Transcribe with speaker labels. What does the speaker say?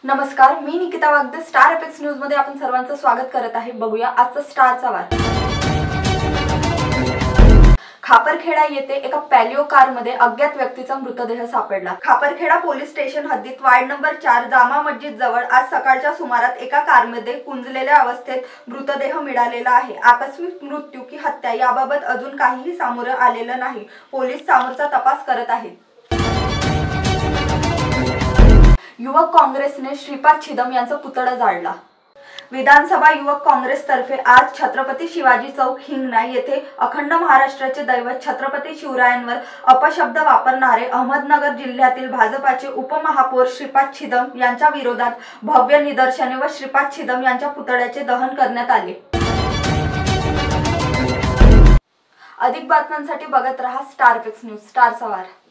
Speaker 1: नमस्कार, मी Nikita Wagde. Star apex news मध्ये आपण सर्वांचं स्वागत करत आहे। बघूया आजचा स्टारचा वार। खापरखेडा येथे एका पॅलिओ कारमध्ये अज्ञात व्यक्तीचा मृतदेह सापडला। खापरखेडा पोलीस स्टेशन हद्दीत वार्ड नंबर 4 जामा मस्जिद जवळ आज सकाळच्या सुमारास एका कारमध्ये कुंजलेल्या अवस्थेत मृतदेह मिळालेला आहे। आकस्मिक मृत्यू की हत्या याबाबत अजून काहीही समोर आलेलं नाही। पोलीस समोरचा तपास करत आहेत। युवक काँग्रेसने श्रीपाद छिदम यांचा पुतळा जाळला। विधानसभा युवक काँग्रेस तर्फे आज छत्रपती शिवाजी चौक हिंगणा येथे अखंड महाराष्ट्राचे दैवत छत्रपती शिवरायांवर अपशब्द वापरणारे अहमदनगर जिल्ह्यातील भाजपाचे उपमहापौर श्रीपाद छिदम यांच्या विरोधात भव्य निदर्शने व श्रीपाद छिदम यांच्या पुतळ्याचे दहन करण्यात आले। अधिक बातम्यांसाठी बघत रहा स्टार एपेक्स न्यूज। स्टारचा वार।